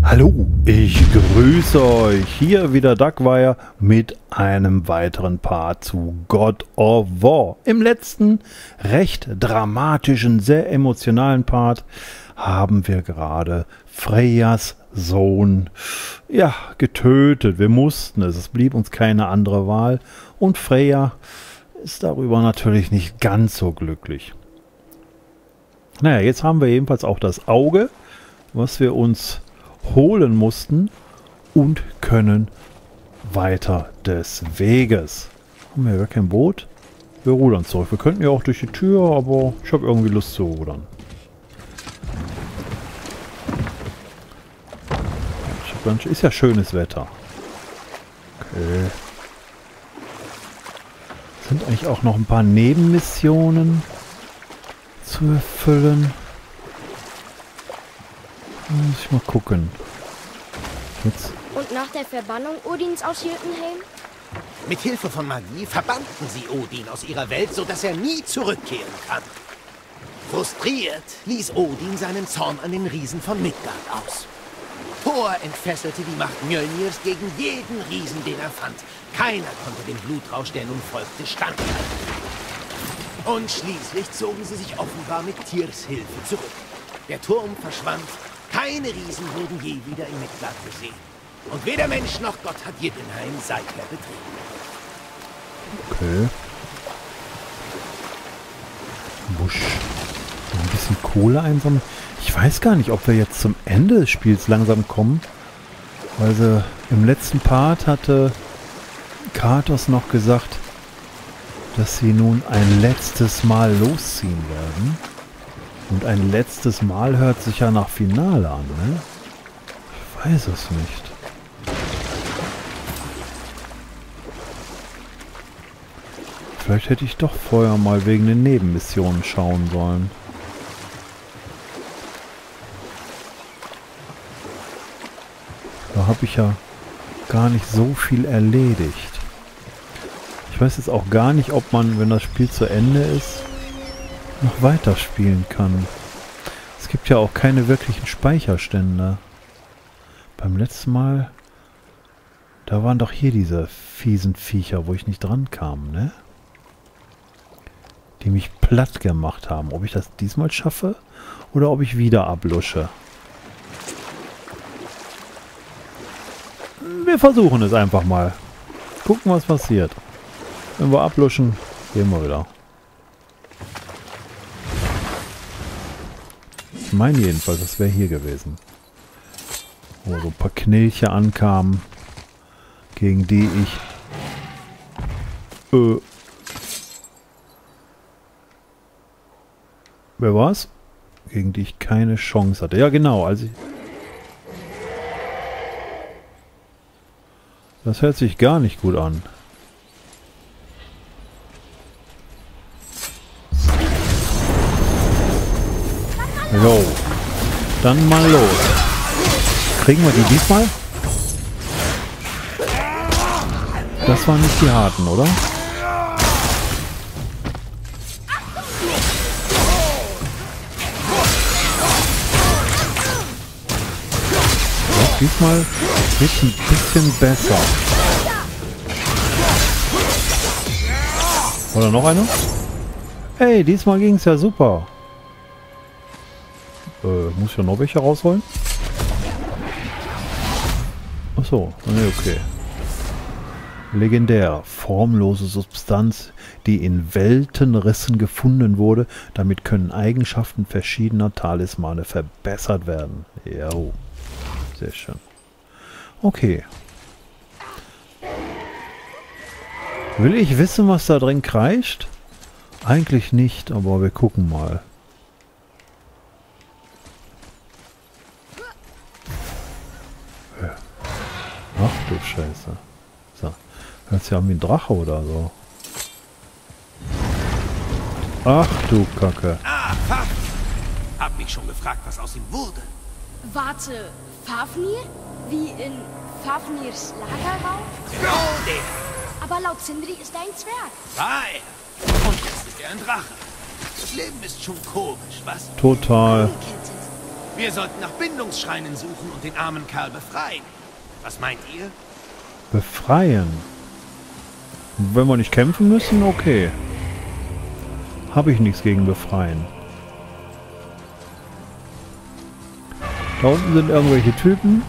Hallo, ich grüße euch. Hier wieder Duckwire mit einem weiteren Part zu God of War. Im letzten, recht dramatischen, sehr emotionalen Part haben wir gerade Freyjas Sohn, ja, getötet. Wir mussten es. Es blieb uns keine andere Wahl. Und Freya ist darüber natürlich nicht ganz so glücklich. Naja, jetzt haben wir jedenfalls auch das Auge, was wir uns holen mussten und können weiter des Weges. Haben wir gar kein Boot? Wir rudern zurück. Wir könnten ja auch durch die Tür, aber ich habe irgendwie Lust zu rudern. Ist ja schönes Wetter. Okay. Sind eigentlich auch noch ein paar Nebenmissionen zu erfüllen. Muss ich mal gucken. Jetzt. Und nach der Verbannung Odins aus Jotunheim? Mit Hilfe von Magie verbannten sie Odin aus ihrer Welt, sodass er nie zurückkehren kann. Frustriert ließ Odin seinen Zorn an den Riesen von Midgard aus. Thor entfesselte die Macht Mjölnirs gegen jeden Riesen, den er fand. Keiner konnte dem Blutrausch, der nun folgte, standhalten. Und schließlich zogen sie sich offenbar mit Tyrs Hilfe zurück. Der Turm verschwand. Keine Riesen wurden je wieder in Midgard gesehen. Und weder Mensch noch Gott hat Jotunheim seither betreten. Okay. Busch. Ein bisschen Kohle einsammeln. Ich weiß gar nicht, ob wir jetzt zum Ende des Spiels langsam kommen. Weil sie im letzten Part hatte Kratos noch gesagt, dass sie nun ein letztes Mal losziehen werden. Und ein letztes Mal hört sich ja nach Finale an, ne? Ich weiß es nicht. Vielleicht hätte ich doch vorher mal wegen den Nebenmissionen schauen sollen. Da habe ich ja gar nicht so viel erledigt. Ich weiß jetzt auch gar nicht, ob man, wenn das Spiel zu Ende ist, noch weiterspielen kann. Es gibt ja auch keine wirklichen Speicherstände. Beim letzten Mal, da waren doch hier diese fiesen Viecher, wo ich nicht dran kam, ne? Die mich platt gemacht haben. Ob ich das diesmal schaffe oder ob ich wieder ablusche. Wir versuchen es einfach mal. Gucken, was passiert. Wenn wir abluschen, gehen wir wieder. Ich meine jedenfalls, das wäre hier gewesen. Wo so ein paar Knilche ankamen, gegen die ich wer war's? Gegen die ich keine Chance hatte. Ja genau, als ich... Das hört sich gar nicht gut an. Jo, dann mal los. Kriegen wir die diesmal? Das waren nicht die harten, oder? Ja, diesmal wird es ein bisschen besser. Oder noch einer? Hey, diesmal ging es ja super. Muss ich ja noch welche rausholen? Achso, ne, okay. Legendär. Formlose Substanz, die in Weltenrissen gefunden wurde. Damit können Eigenschaften verschiedener Talismane verbessert werden. Ja, sehr schön. Okay. Will ich wissen, was da drin kreischt? Eigentlich nicht, aber wir gucken mal. Ach du Scheiße. So. Hört sich an wie ein Drache oder so. Ach du Kacke. Ah, Fafnir! Hab mich schon gefragt, was aus ihm wurde. Warte, Fafnir? Wie in Fafnirs Lagerraum? Genau der! Aber laut Sindri ist er ein Zwerg. War er. Und jetzt ist er ein Drache. Das Leben ist schon komisch, was? Total. Wir sollten nach Bindungsschreinen suchen und den armen Kerl befreien. Was meint ihr? Befreien? Wenn wir nicht kämpfen müssen, okay. Habe ich nichts gegen befreien. Da unten sind irgendwelche Typen.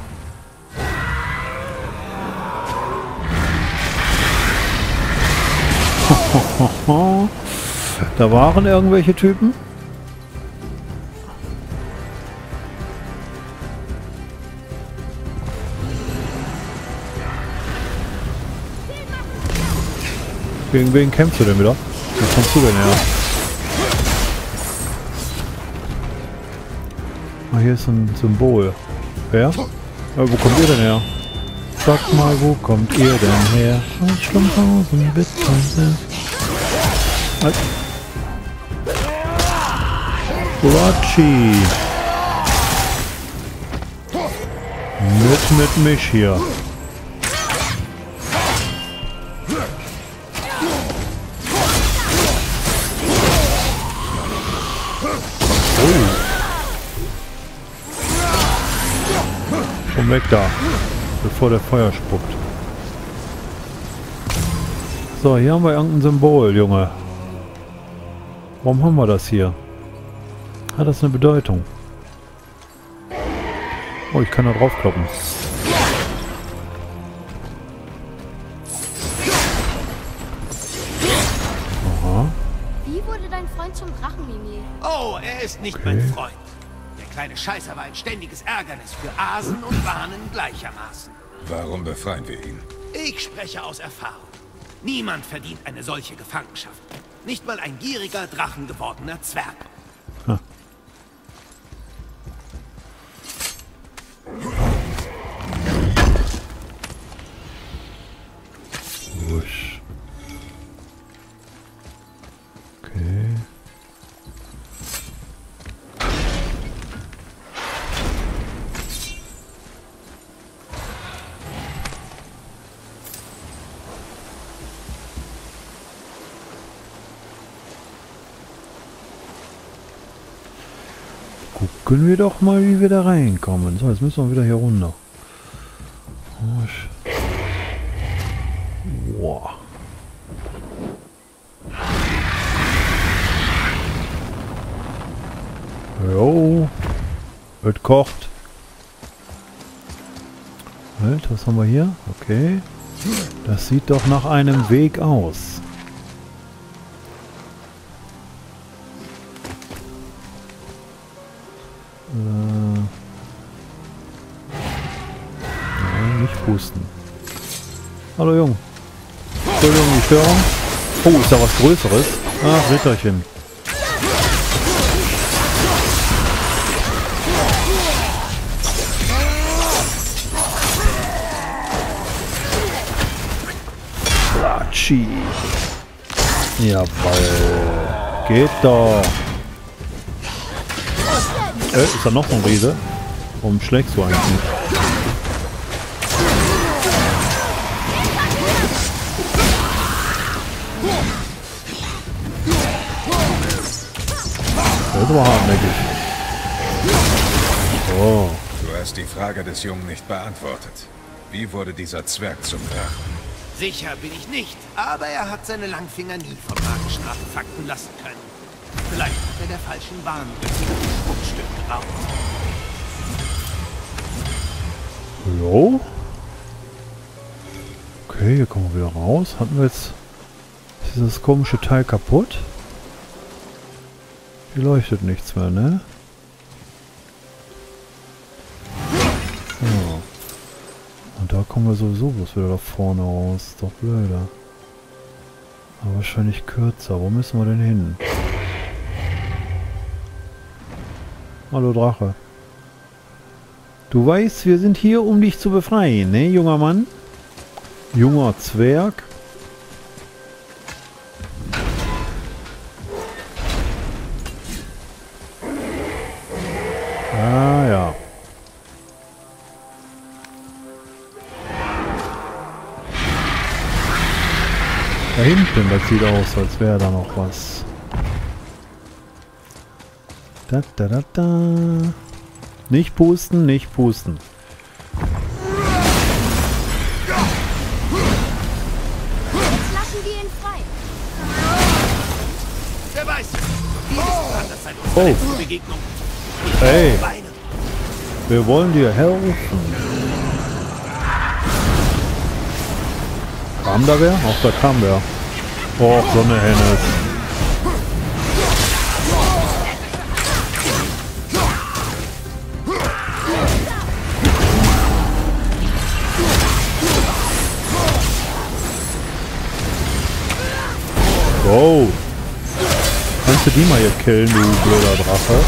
Da waren irgendwelche Typen. Gegen wen kämpfst du denn wieder? Wo kommst du denn her? Ah, hier ist ein Symbol. Wer? Wo kommt ihr denn her? Sag mal, wo kommt ihr denn her? Aus Schlumpfhausen, bitte. Burachi. Mit mich hier. Komm weg da, bevor der Feuer spuckt. So, hier haben wir irgendein Symbol, Junge. Warum haben wir das hier? Hat das eine Bedeutung? Oh, ich kann da draufkloppen. Aha. Wie wurde dein Freund zum Drachen, Mimir? Oh, er ist nicht mein Freund. Der kleine Scheißer war ein ständiges Ärgernis für Asen und Wahnen gleichermaßen. Warum befreien wir ihn? Ich spreche aus Erfahrung. Niemand verdient eine solche Gefangenschaft. Nicht mal ein gieriger, drachengewordener Zwerg. Ha. Wusch. Okay. Gucken wir doch mal, wie wir da reinkommen. So, jetzt müssen wir wieder hier runter. Wow. Jo. Wird kocht. Halt, was haben wir hier? Okay. Das sieht doch nach einem Weg aus. Nein, nicht pusten. Hallo Jung. Entschuldigung, die Störung. Oh, ist da was Größeres? Ach, Ritterchen. Brachi. Jawoll. Geht doch. Ist da noch so ein Riese? Warum schlägst du eigentlich nicht? Das ist aber hartnäckig. Oh. Du hast die Frage des Jungen nicht beantwortet. Wie wurde dieser Zwerg zum Drachen? Sicher bin ich nicht, aber er hat seine Langfinger nie von magischen Artefakten lassen können. Vielleicht hat er der falschen Warngöttin ein Schmuckstück geraubt. Jo. Okay, hier kommen wir wieder raus. Hatten wir jetzt... Ist dieses komische Teil kaputt? Hier leuchtet nichts mehr, ne? So. Und da kommen wir sowieso bloß wieder da vorne raus. Ist doch blöder. Aber wahrscheinlich kürzer. Wo müssen wir denn hin? Hallo Drache. Du weißt, wir sind hier, um dich zu befreien, ne, junger Mann? Junger Zwerg. Ah ja. Da hinten, das sieht aus, als wäre da noch was. Da, da, da, da. Nicht pusten, nicht pusten. Jetzt lassen wir ihn frei. Wer weiß, wie ist anders seit Oh. unserer letzten Begegnung. Hey, Beine. wir wollen dir helfen. Kam da wer? Ach, da kam wer. Oh, so eine Hennes. Wow. Kannst du die mal hier killen, du blöder Drache?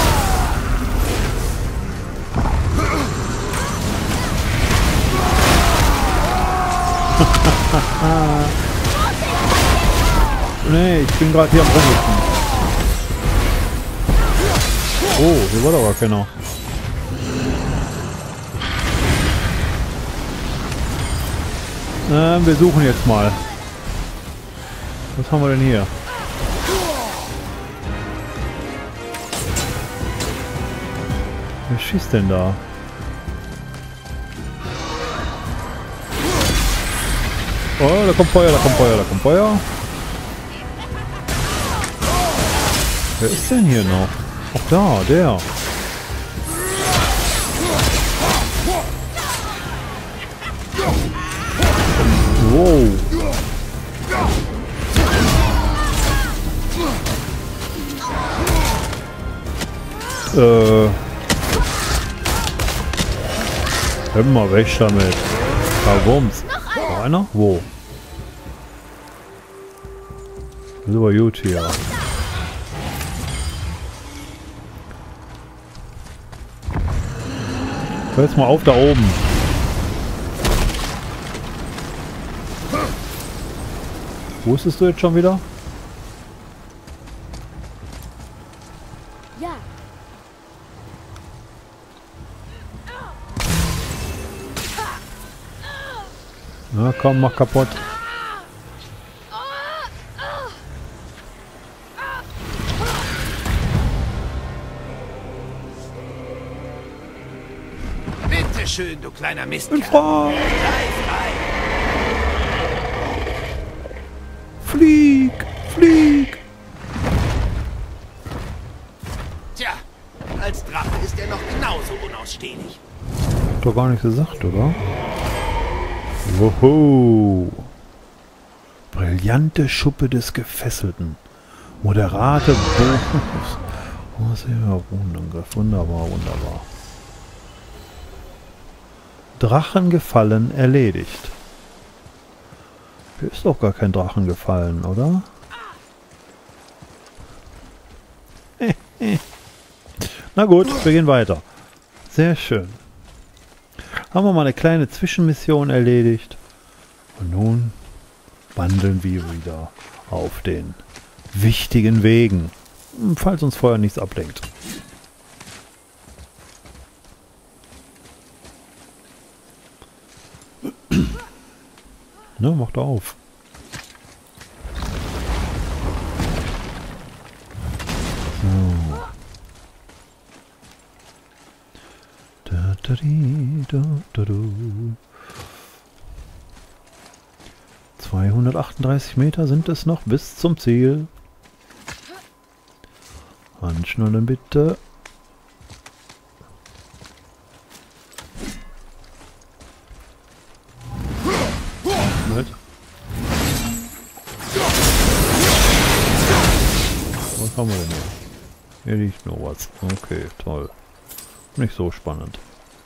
Nee, ich bin gerade hier am Rumhüpfen. Oh, hier war doch gar keiner. Wir suchen jetzt mal. Was haben wir denn hier? Wer schießt denn da? Oh, da kommt Feuer, da kommt Feuer, da kommt Feuer. Wer ist denn hier noch? Ach da, der. Wow. Hör mal weg damit. Wumms. Noch einer? Wo? Das ist aber gut hier. Hör jetzt mal auf da oben. Wusstest du jetzt schon wieder? Ja. Na komm, mach kaputt. Bitte schön, du kleiner Mistkerl. Fahr. Greif rein. Flieg! Flieg! Tja, als Drache ist er noch genauso unausstehlich. Hat doch gar nichts gesagt, oder? Woho! Brillante Schuppe des Gefesselten. Moderate Bonus. Oh, sehr Wunderangriff. Wunderbar, wunderbar. Drachen gefallen erledigt. Hier ist doch gar kein Drachen gefallen, oder? Na gut, wir gehen weiter. Sehr schön. Haben wir mal eine kleine Zwischenmission erledigt. Und nun wandeln wir wieder auf den wichtigen Wegen. Falls uns vorher nichts ablenkt. Ne, macht auf. So. Da, da, di, da, da, du. 238 Meter sind es noch bis zum Ziel. Anschnallen bitte. Mit. Was haben wir denn hier? Hier liegt nur was. Okay, toll. Nicht so spannend.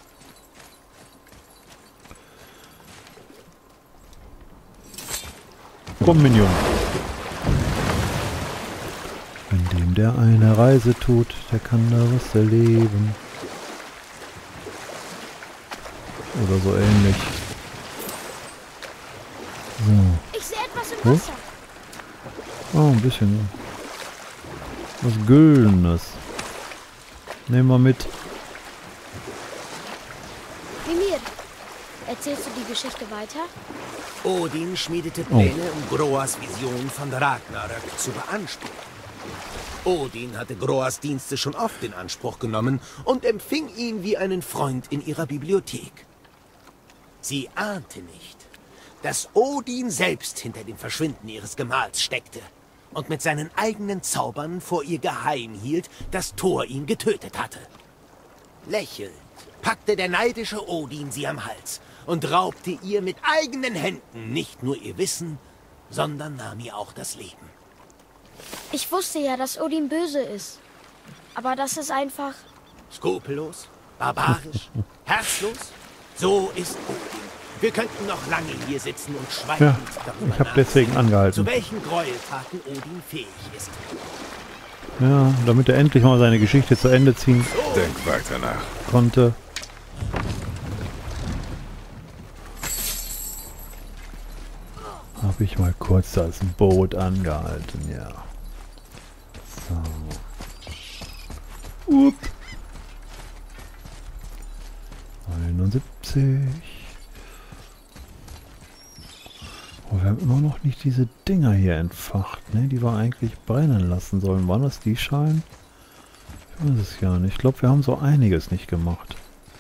Komm, Minion. Wenn dem der eine Reise tut, der kann da was erleben. Oder so ähnlich. So. Ich sehe etwas im Wasser. Oh, ein bisschen. Was Güldenes. Nehmen wir mit. Mimir, erzählst du die Geschichte weiter? Odin schmiedete Pläne, um Groas Vision von Ragnarök zu beanspruchen. Odin hatte Groas Dienste schon oft in Anspruch genommen und empfing ihn wie einen Freund in ihrer Bibliothek. Sie ahnte nicht, dass Odin selbst hinter dem Verschwinden ihres Gemahls steckte und mit seinen eigenen Zaubern vor ihr geheim hielt, dass Thor ihn getötet hatte. Lächelnd packte der neidische Odin sie am Hals und raubte ihr mit eigenen Händen nicht nur ihr Wissen, sondern nahm ihr auch das Leben. Ich wusste ja, dass Odin böse ist. Aber das ist einfach... Skrupellos, barbarisch, herzlos, so ist Odin. Wir könnten noch lange hier sitzen und schweigend darüber ich habe deswegen angehalten. zu welchen Gräueltaten Odin fähig ist. Ja, damit er endlich mal seine Geschichte zu Ende ziehen Denk weiter nach. konnte. Habe ich mal kurz das Boot angehalten, ja. So. Upp. 71. Oh, wir haben immer noch nicht diese Dinger hier entfacht, ne? Die wir eigentlich brennen lassen sollen. Waren das die Schalen? Ich weiß es ja nicht. Ich glaube, wir haben so einiges nicht gemacht.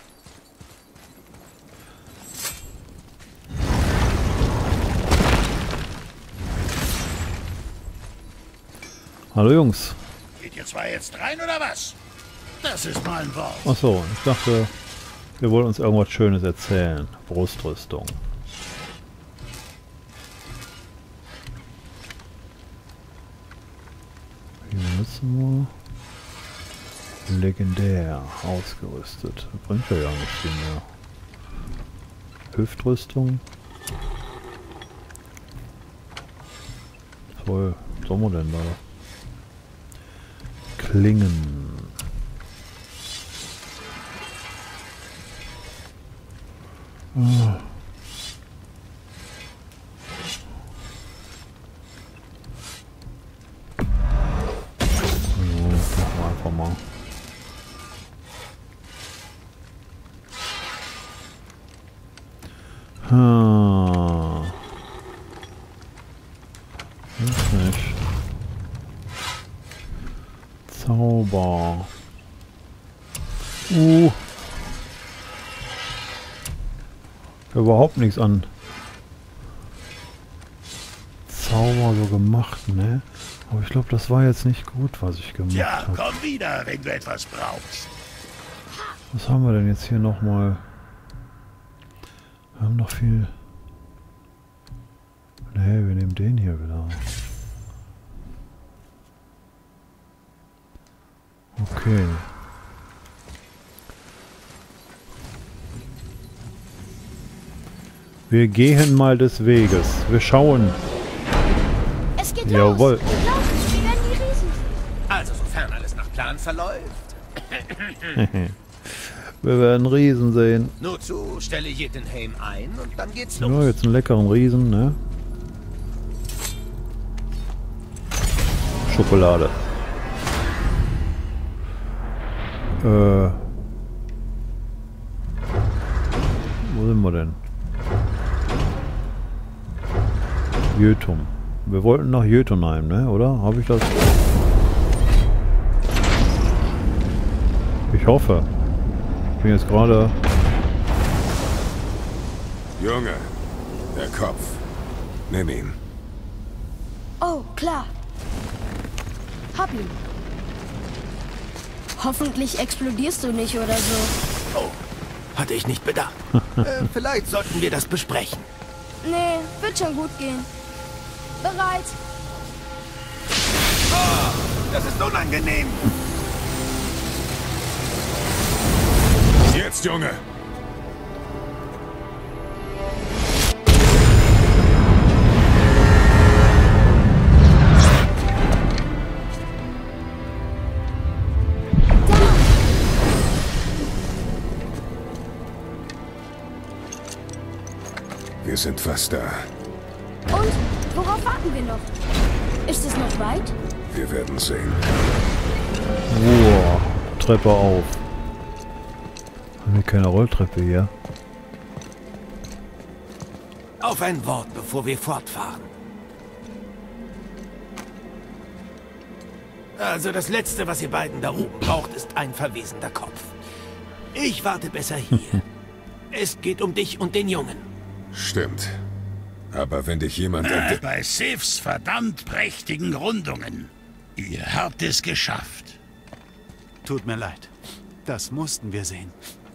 Hallo Jungs. Geht ihr zwei jetzt rein oder was? Das ist mal ein Wort. Achso, ich dachte, wir wollen uns irgendwas Schönes erzählen. Brustrüstung. Hier müssen wir legendär ausgerüstet. Das bringt ja nicht viel mehr. Hüftrüstung. Toll, was soll man denn da? Klingen. Ah. So, machen wir einfach mal. Ist nicht. Zauber. Überhaupt nichts an Zauber so gemacht, ne? Aber ich glaube, das war jetzt nicht gut, was ich gemacht Ja, habe. komm wieder, wenn du etwas brauchst. Was haben wir denn jetzt hier nochmal? Wir haben noch viel... Ne, wir nehmen den hier wieder. Okay. Wir gehen mal des Weges. Wir schauen. Es geht Jawohl. los. Lauf, wir werden die Riesen. Also sofern alles nach Plan verläuft. Wir werden Riesen sehen. Nur zu, stelle Jotunheim ein und dann geht's Ja, los. jetzt einen leckeren Riesen, ne? Schokolade. Wo sind wir denn? Jötum. Wir wollten nach Jotunheim, ne? Oder? Habe ich das? Ich hoffe. Ich bin jetzt gerade... Junge, der Kopf. Nimm ihn. Oh, klar. Hab ihn. Hoffentlich explodierst du nicht oder so. Oh, hatte ich nicht bedacht. Vielleicht sollten wir das besprechen. Nee, wird schon gut gehen. Bereit? Das ist unangenehm. Jetzt, Junge! Wir sind fast da. Und? Worauf warten wir noch? Ist es noch weit? Wir werden sehen. Wow, Treppe auf. Haben wir keine Rolltreppe hier? Auf ein Wort, bevor wir fortfahren. Also das Letzte, was ihr beiden da oben braucht, ist ein verwesender Kopf. Ich warte besser hier. Es geht um dich und den Jungen. Stimmt. Aber wenn dich jemand entdeckt... Bei Sifs verdammt prächtigen Rundungen. Ihr habt es geschafft. Tut mir leid. Das mussten wir sehen.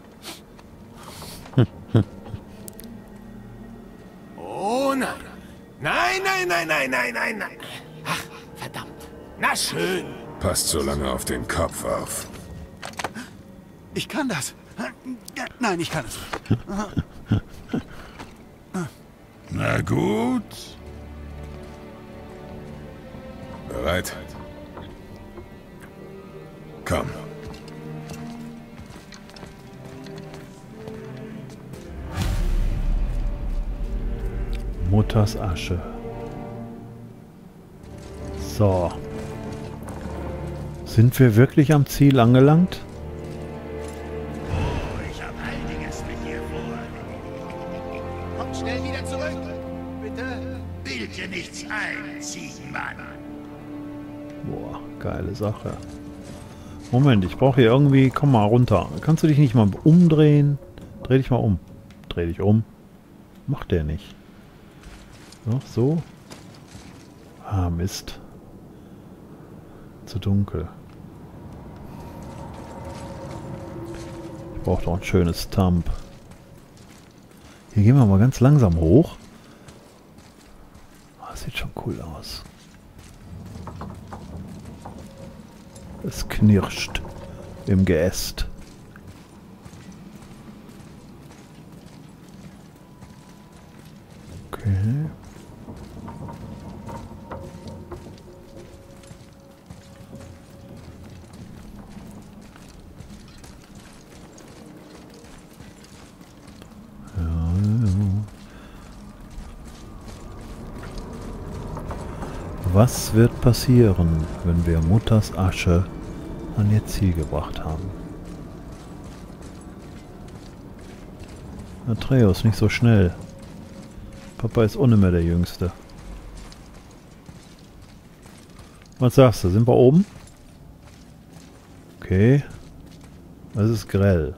Oh nein. Nein, nein, nein, nein, nein, nein, nein. Ach, verdammt. Na schön. Passt so lange auf den Kopf auf. Ich kann das. Nein, ich kann es nicht. Na gut. Bereit? Komm. Mutters Asche. So. Sind wir wirklich am Ziel angelangt? Ich habe einiges mit dir vor. Kommt schnell wieder zurück. Bitte. Bild dir nichts ein, Ziegenmann. Boah, geile Sache. Moment, ich brauche hier irgendwie... Komm mal runter. Kannst du dich nicht mal umdrehen? Dreh dich mal um. Dreh dich um. Macht der nicht. So, so. Ah, Mist. Zu dunkel. Ich brauche doch ein schönes Thumb. Hier gehen wir mal ganz langsam hoch. Ah, sieht schon cool aus. Es knirscht im Geäst. Okay. Was wird passieren, wenn wir Mutters Asche an ihr Ziel gebracht haben? Atreus, nicht so schnell. Papa ist ohne mehr der Jüngste. Was sagst du? Sind wir oben? Okay. Es ist grell.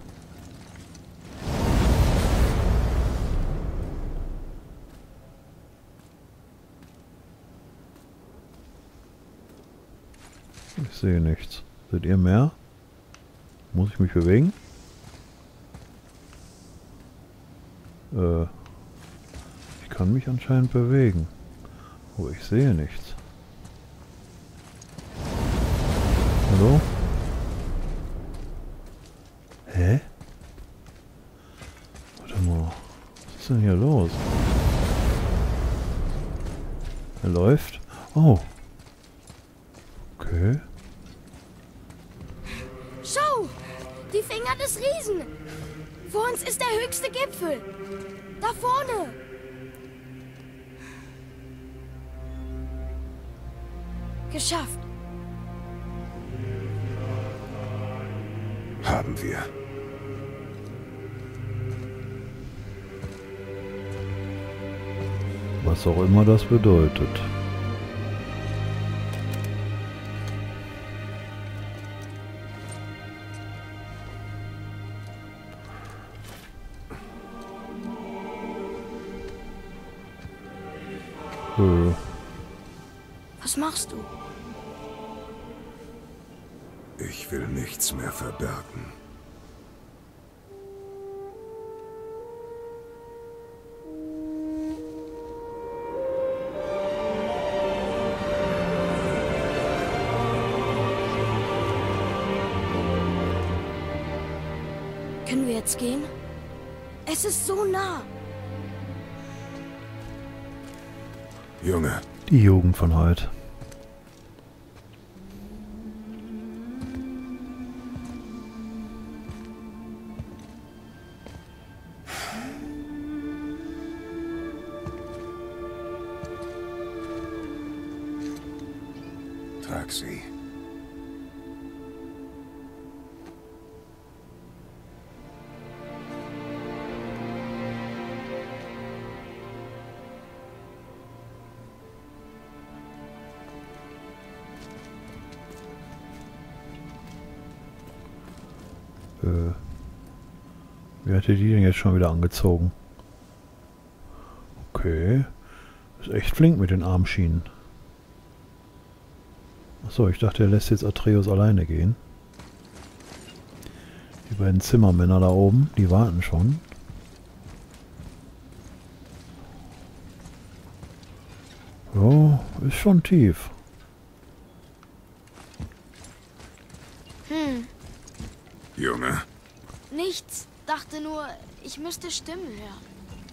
Ich sehe nichts. Seht ihr mehr? Muss ich mich bewegen? Ich kann mich anscheinend bewegen. Aber ich sehe nichts. Hallo? Hä? Warte mal. Was ist denn hier los? Er läuft? Oh. Okay. Schau! Die Finger des Riesen! Vor uns ist der höchste Gipfel! Da vorne! Geschafft! Haben wir. Was auch immer das bedeutet. Was machst du? Ich will nichts mehr verbergen. Können wir jetzt gehen? Es ist so nah. Junge, Die Jugend von heute. trag sie. Wie hat die denn jetzt schon wieder angezogen? Okay. Ist echt flink mit den Armschienen. Achso, ich dachte, er lässt jetzt Atreus alleine gehen. Die beiden Zimmermänner da oben, die warten schon. Ja, ist schon tief. Junge, Nichts. Dachte nur, ich müsste Stimmen hören.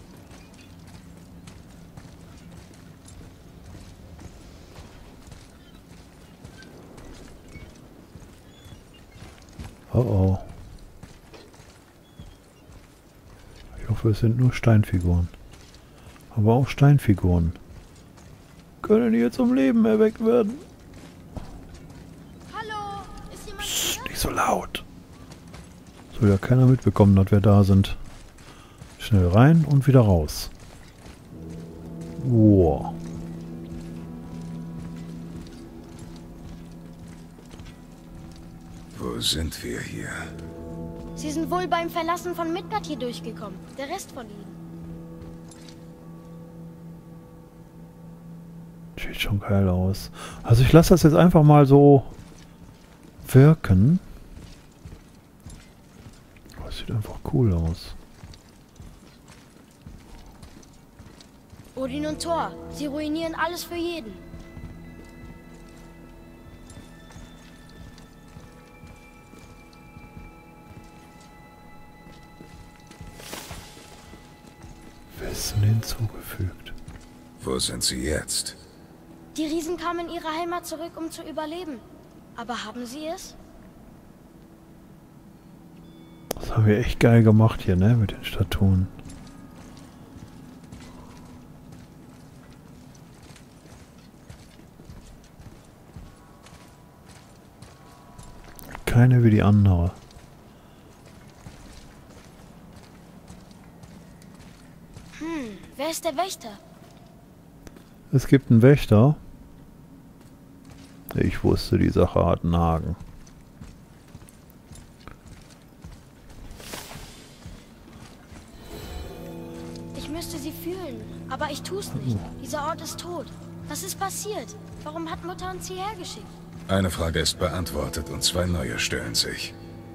Oh oh. Ich hoffe, es sind nur Steinfiguren. Aber auch Steinfiguren können die jetzt zum Leben erweckt werden. Hallo, ist jemand Psst, hier? nicht so laut. Soll ja keiner mitbekommen, dass wir da sind. Schnell rein und wieder raus. Wow. wo sind wir hier? Sie sind wohl beim Verlassen von Midgard hier durchgekommen. Der Rest von ihnen. Sieht schon geil aus. Also ich lasse das jetzt einfach mal so wirken. Das sieht einfach cool aus. Odin und Thor, sie ruinieren alles für jeden. Wissen hinzugefügt. Wo sind sie jetzt? Die Riesen kamen in ihre Heimat zurück, um zu überleben. Aber haben sie es? Das haben wir echt geil gemacht hier, ne? Mit den Statuen. Keine wie die andere. Wer ist der Wächter? Es gibt einen Wächter. Ich wusste, die Sache hat einen Haken. Ich müsste sie fühlen, aber ich tu's nicht. Dieser Ort ist tot. Was ist passiert? Warum hat Mutter uns hierher geschickt? Eine Frage ist beantwortet und zwei neue stellen sich.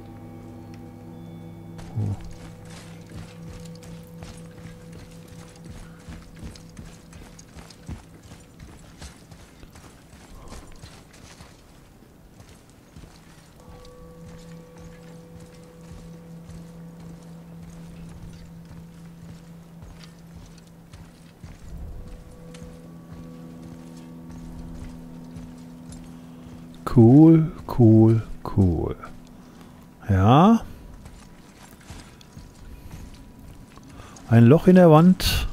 Cool, cool, cool. Ja. Ein Loch in der Wand.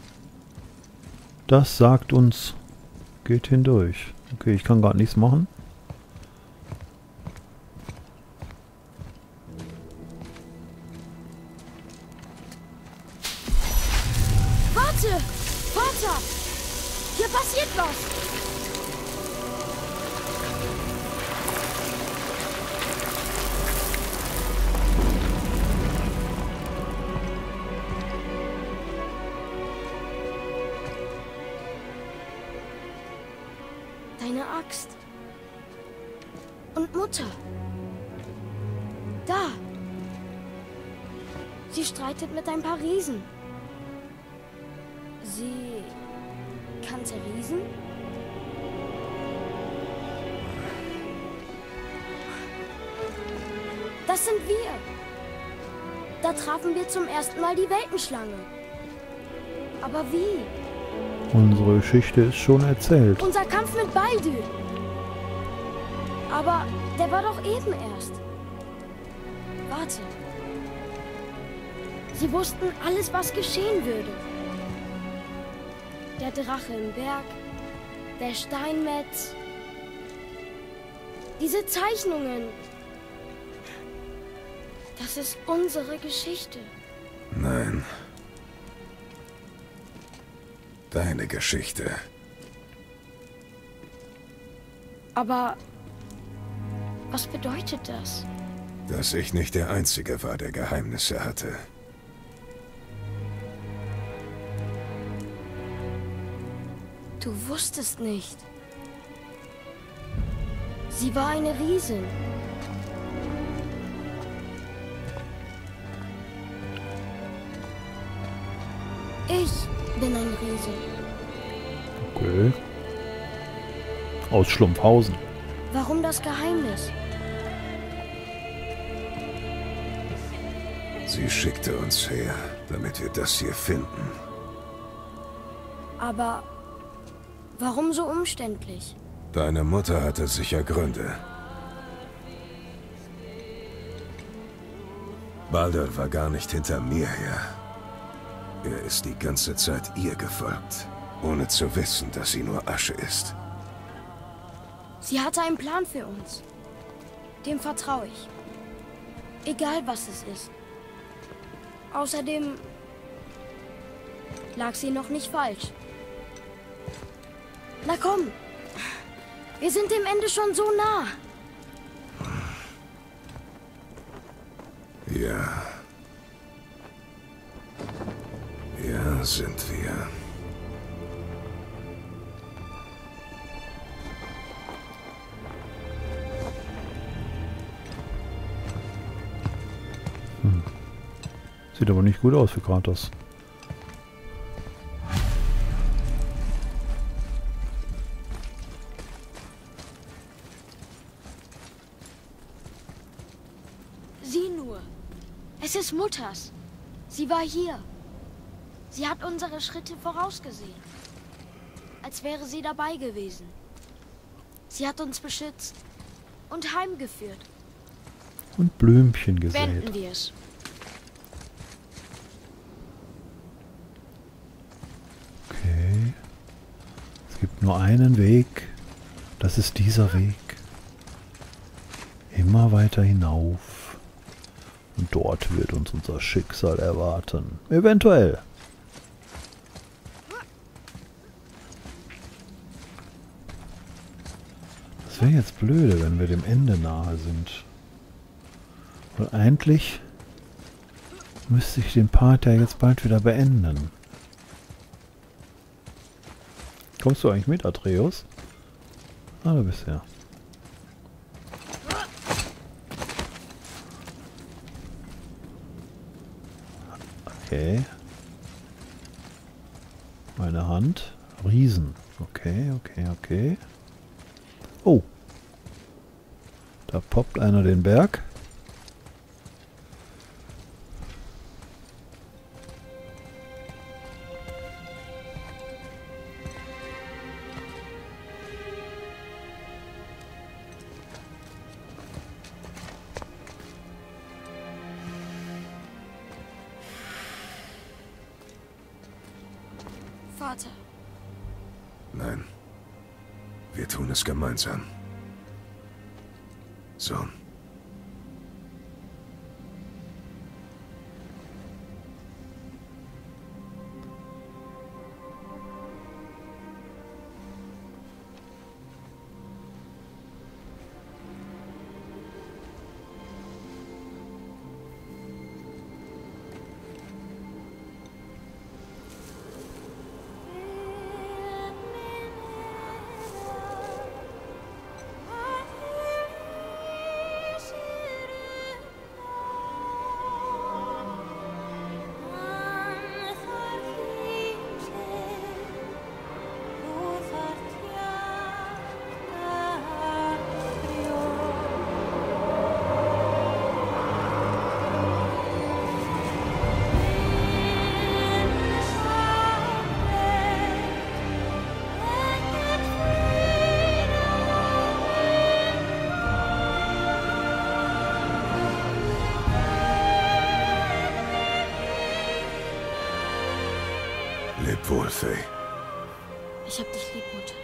Das sagt uns, geht hindurch. Okay, ich kann gerade nichts machen. Warte! Vater! Hier passiert was! Deine Axt. Und Mutter. Da. Sie streitet mit ein paar Riesen. Sie kannte Riesen? Das sind wir. Da trafen wir zum ersten Mal die Weltenschlange. Aber wie? Unsere Geschichte ist schon erzählt. Unser Kampf mit Baldur. Aber der war doch eben erst. Warte. Sie wussten alles, was geschehen würde. Der Drache im Berg, der Steinmetz. Diese Zeichnungen. Das ist unsere Geschichte. Nein. Deine Geschichte. Aber was bedeutet das? Dass ich nicht der Einzige war, der Geheimnisse hatte. Du wusstest nicht. Sie war eine Riesin. Ich bin ein Riese. Okay. Aus Schlumpfhausen. Warum das Geheimnis? Sie schickte uns her, damit wir das hier finden. Aber warum so umständlich? Deine Mutter hatte sicher Gründe. Baldur war gar nicht hinter mir her. Er ist die ganze Zeit ihr gefolgt, ohne zu wissen, dass sie nur Asche ist. Sie hatte einen Plan für uns. Dem vertraue ich. Egal was es ist. Außerdem lag sie noch nicht falsch. Na komm. Wir sind dem Ende schon so nah. Ja. Ja, sind wir. Sieht aber nicht gut aus für Kratos. Sieh nur. Es ist Mutters. Sie war hier. Sie hat unsere Schritte vorausgesehen. Als wäre sie dabei gewesen. Sie hat uns beschützt und heimgeführt. Und Blümchen gesät. Wenden wir es. Okay. Es gibt nur einen Weg. Das ist dieser Weg. Immer weiter hinauf. Und dort wird uns unser Schicksal erwarten. Eventuell. Das wäre jetzt blöde, wenn wir dem Ende nahe sind. Weil eigentlich müsste ich den Part ja jetzt bald wieder beenden. Kommst du eigentlich mit, Atreus? Ah, du bist ja. Okay. Meine Hand. Riesen. Okay, okay, okay. Oh. Da poppt einer den Berg. Vater. Nein. Wir tun es gemeinsam. Sohn. Leb wohl, Faye. Ich hab dich lieb, Mutter.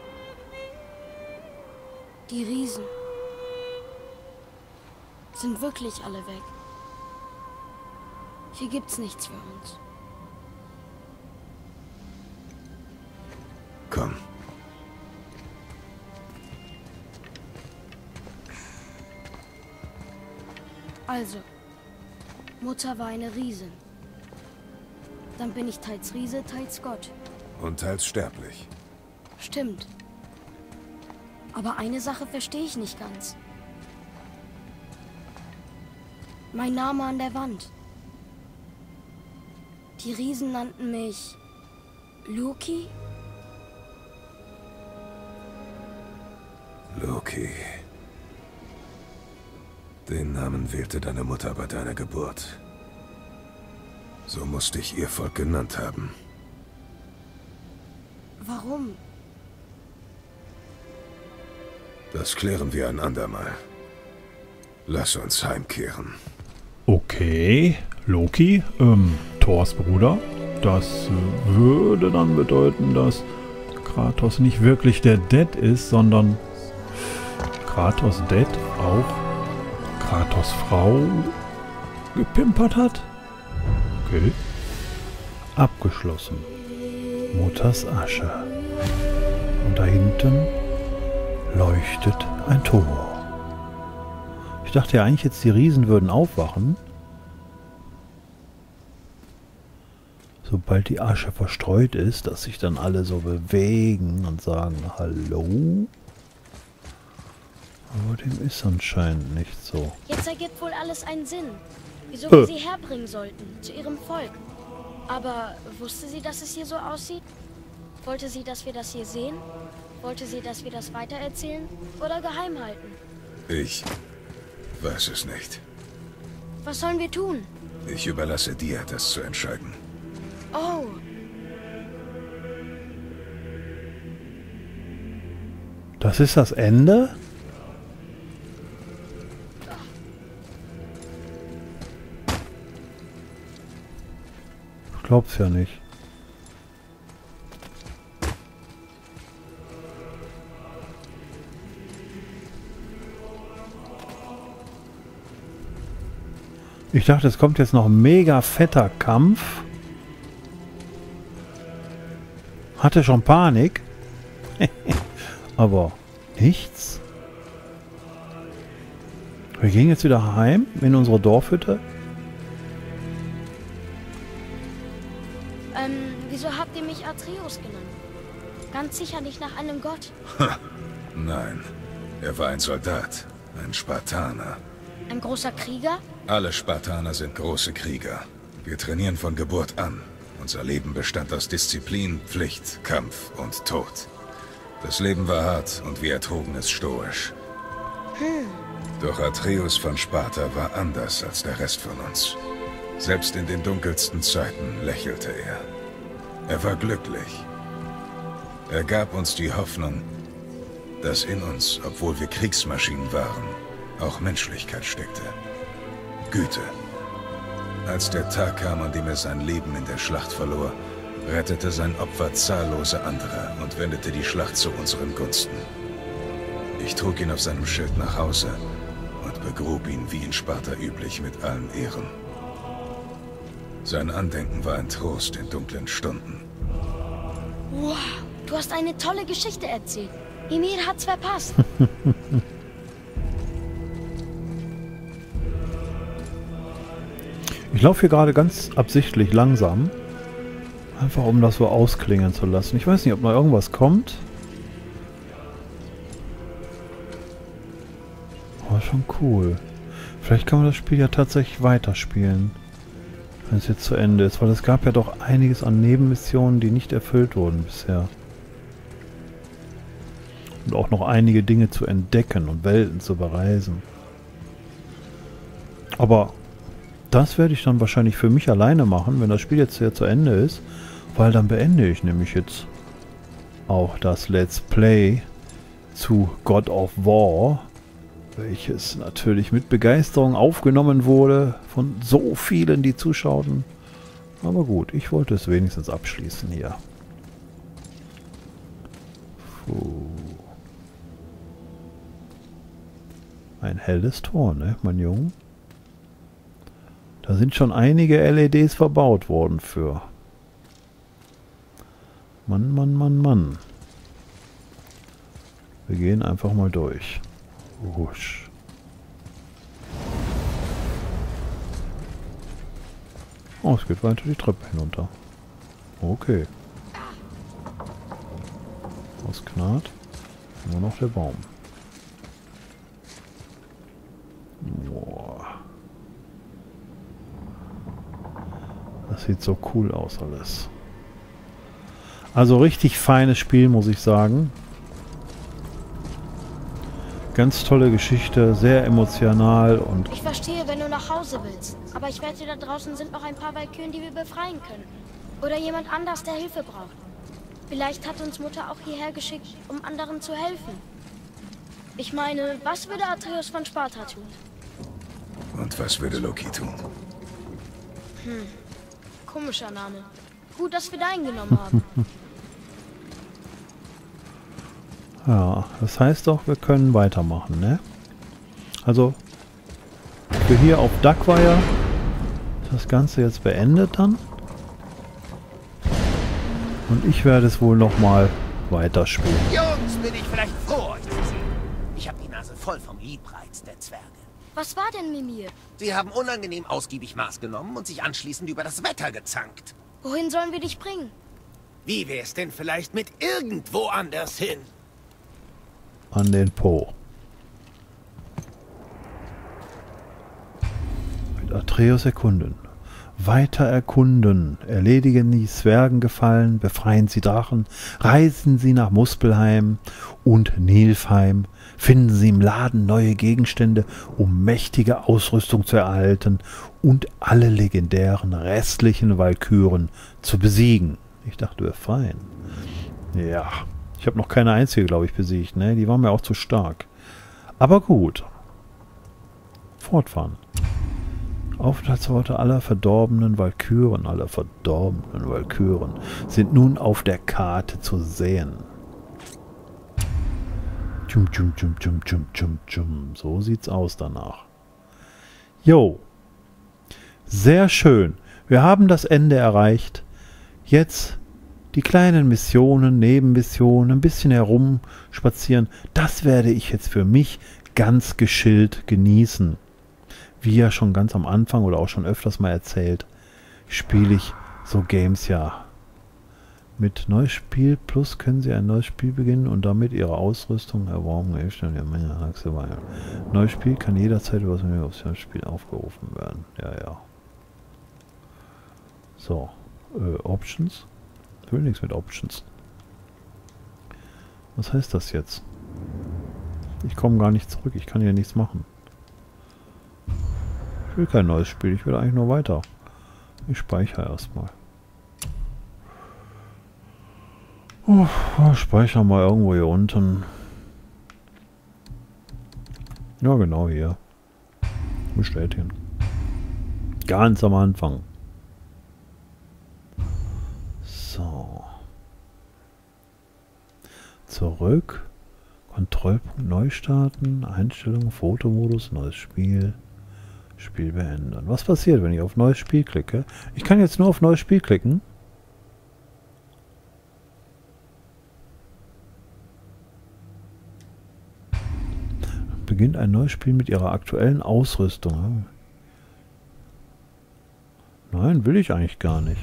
Die Riesen sind wirklich alle weg. Hier gibt's nichts für uns. Komm. Also, Mutter war eine Riesin. Dann bin ich teils Riese, teils Gott. Und teils sterblich. Stimmt. Aber eine Sache verstehe ich nicht ganz. Mein Name an der Wand. Die Riesen nannten mich Loki? Loki. Den Namen wählte deine Mutter bei deiner Geburt. So muss dich ihr Volk genannt haben. Warum? Das klären wir ein andermal. Lass uns heimkehren. Okay, Loki, Thors Bruder. Das würde dann bedeuten, dass Kratos nicht wirklich der Dad ist, sondern Kratos Dad auch Kratos Frau gepimpert hat. Okay. Abgeschlossen. Mutters Asche. Und da hinten leuchtet ein Tor. Ich dachte ja eigentlich jetzt, die Riesen würden aufwachen. Sobald die Asche verstreut ist, dass sich dann alle so bewegen und sagen Hallo. Aber dem ist anscheinend nicht so. Jetzt ergibt wohl alles einen Sinn. Wieso wir sie herbringen sollten, zu ihrem Volk. Aber wusste sie, dass es hier so aussieht? Wollte sie, dass wir das hier sehen? Wollte sie, dass wir das weitererzählen oder geheim halten? Ich weiß es nicht. Was sollen wir tun? Ich überlasse dir, das zu entscheiden. Oh, Das ist das Ende? Ich glaub's ja nicht. Ich dachte, es kommt jetzt noch ein mega fetter Kampf. Hatte schon Panik. Aber nichts. Wir gehen jetzt wieder heim in unsere Dorfhütte. wieso habt ihr mich Atreus genannt? Ganz sicher nicht nach einem Gott. Nein, er war ein Soldat, ein Spartaner. Ein großer Krieger? Alle Spartaner sind große Krieger. Wir trainieren von Geburt an. Unser Leben bestand aus Disziplin, Pflicht, Kampf und Tod. Das Leben war hart und wir ertrugen es stoisch. Doch Atreus von Sparta war anders als der Rest von uns. Selbst in den dunkelsten Zeiten lächelte er. Er war glücklich. Er gab uns die Hoffnung, dass in uns, obwohl wir Kriegsmaschinen waren, auch Menschlichkeit steckte. Güte. Als der Tag kam, an dem er sein Leben in der Schlacht verlor, rettete sein Opfer zahllose andere und wendete die Schlacht zu unseren Gunsten. Ich trug ihn auf seinem Schild nach Hause und begrub ihn wie in Sparta üblich mit allen Ehren. Sein Andenken war ein Trost in dunklen Stunden. Wow, du hast eine tolle Geschichte erzählt. Ymir hat's verpasst. Ich laufe hier gerade ganz absichtlich langsam. Einfach um das so ausklingen zu lassen. Ich weiß nicht, ob noch irgendwas kommt. Aber schon cool. Vielleicht kann man das Spiel ja tatsächlich weiterspielen. Wenn es jetzt zu Ende ist. Weil es gab ja doch einiges an Nebenmissionen, die nicht erfüllt wurden bisher. Und auch noch einige Dinge zu entdecken und Welten zu bereisen. Aber das werde ich dann wahrscheinlich für mich alleine machen, wenn das Spiel jetzt hier zu Ende ist. Weil dann beende ich nämlich jetzt auch das Let's Play zu God of War. Welches natürlich mit Begeisterung aufgenommen wurde von so vielen, die zuschauten. Aber gut, ich wollte es wenigstens abschließen hier. Puh. Ein helles Tor, ne, mein Junge? Da sind schon einige LEDs verbaut worden für. Mann, Mann, Mann, Mann. Wir gehen einfach mal durch. Husch. Oh, es geht weiter die Treppe hinunter. Okay. aus Gnad. Nur noch der Baum. Boah. Das sieht so cool aus alles. Also richtig feines Spiel, muss ich sagen. Ganz tolle Geschichte, sehr emotional und... Ich verstehe, wenn du nach Hause willst. Aber ich wette, da draußen sind noch ein paar Walküren, die wir befreien können. Oder jemand anders, der Hilfe braucht. Vielleicht hat uns Mutter auch hierher geschickt, um anderen zu helfen. Ich meine, was würde Atreus von Sparta tun? Und was würde Loki tun? Komischer Name. Gut, dass wir deinen genommen haben. Ja, das heißt doch, wir können weitermachen, ne? Also, für hier auf Dagwire ist das Ganze jetzt beendet dann. Und ich werde es wohl nochmal weiterspielen. Jungs, bin ich vielleicht froh, euch zu sehen. Ich habe die Nase voll vom Liebreiz der Zwerge. Was war denn, Mimir? Sie haben unangenehm ausgiebig Maß genommen und sich anschließend über das Wetter gezankt. Wohin sollen wir dich bringen? Wie wär's denn vielleicht mit irgendwo anders hin? An den Po. Mit Atreus erkunden. Weiter erkunden. Erledigen die Zwergengefallen, befreien sie Drachen, reisen sie nach Muspelheim und Nilfheim, finden sie im Laden neue Gegenstände, um mächtige Ausrüstung zu erhalten und alle legendären restlichen Walküren zu besiegen. Ich dachte, wir befreien. Ja. Ich habe noch keine einzige, glaube ich, besiegt. Ne? Die war mir auch zu stark. Aber gut. Fortfahren. Aufenthaltsorte aller verdorbenen Walküren, sind nun auf der Karte zu sehen. Tschum, tschum, tschum, tschum, tschum, tschum, tschum. So sieht's aus danach. Jo. Sehr schön. Wir haben das Ende erreicht. Jetzt die kleinen Missionen, Nebenmissionen, ein bisschen herumspazieren, das werde ich jetzt für mich ganz geschillt genießen. Wie ja schon ganz am Anfang oder auch schon öfters mal erzählt, spiele ich so Games ja. Mit Neues Spiel Plus können Sie ein neues Spiel beginnen und damit Ihre Ausrüstung erworben. Neues Spiel kann jederzeit über das Spiel aufgerufen werden. Ja, ja. So, Options. Ich will nichts mit Options. Was heißt das jetzt? Ich komme gar nicht zurück. Ich kann hier nichts machen. Ich will kein neues Spiel. Ich will eigentlich nur weiter. Ich speichere erstmal. Speichern mal irgendwo hier unten. Ja, genau hier. Bestätigen. Ganz am Anfang. So. Zurück. Kontrollpunkt neu starten. Einstellungen, Fotomodus, neues Spiel. Spiel beenden. Was passiert, wenn ich auf neues Spiel klicke? Ich kann jetzt nur auf neues Spiel klicken. Beginnt ein neues Spiel mit Ihrer aktuellen Ausrüstung. Nein, will ich eigentlich gar nicht.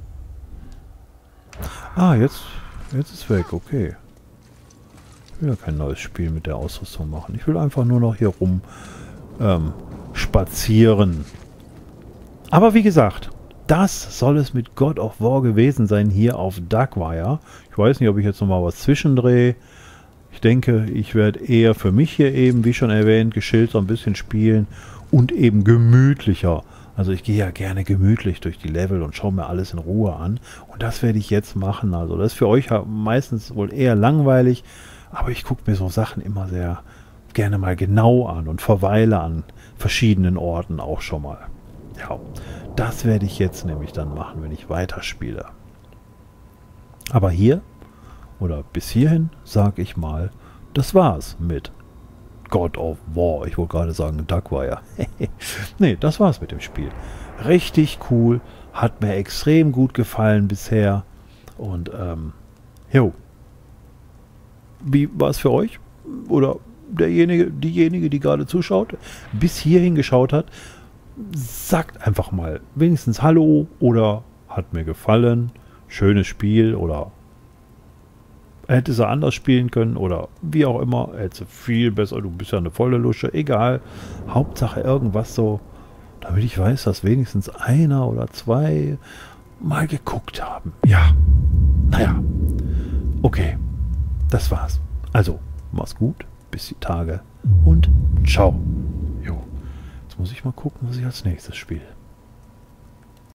Ah, jetzt ist es weg, okay. Ich will ja kein neues Spiel mit der Ausrüstung machen. Ich will einfach nur noch hier rum spazieren. Aber wie gesagt, das soll es mit God of War gewesen sein hier auf Dagwire. Ich weiß nicht, ob ich jetzt nochmal was zwischendrehe. Ich denke, ich werde eher für mich hier eben, wie schon erwähnt, geschillt so ein bisschen spielen und eben gemütlicher. Also ich gehe ja gerne gemütlich durch die Level und schaue mir alles in Ruhe an. Und das werde ich jetzt machen. Also das ist für euch meistens wohl eher langweilig. Aber ich gucke mir so Sachen immer sehr gerne mal genau an und verweile an verschiedenen Orten auch schon mal. Ja, das werde ich jetzt nämlich dann machen, wenn ich weiterspiele. Aber hier, oder bis hierhin, sage ich mal, das war's mit God of War. Ich wollte gerade sagen, Dagwire. Nee, das war's mit dem Spiel. Richtig cool. Hat mir extrem gut gefallen bisher. Und, jo. Wie war es für euch? Oder diejenige, die gerade zuschaut, bis hierhin geschaut hat, sagt einfach mal wenigstens Hallo oder hat mir gefallen, schönes Spiel oder Hätte sie anders spielen können oder wie auch immer. Hätte sie viel besser. Du bist ja eine volle Lusche. Egal. Hauptsache irgendwas so, damit ich weiß, dass wenigstens einer oder zwei mal geguckt haben. Ja. Naja. Okay. Das war's. Also, mach's gut. Bis die Tage. Und ciao. Jo. Jetzt muss ich mal gucken, was ich als nächstes spiele.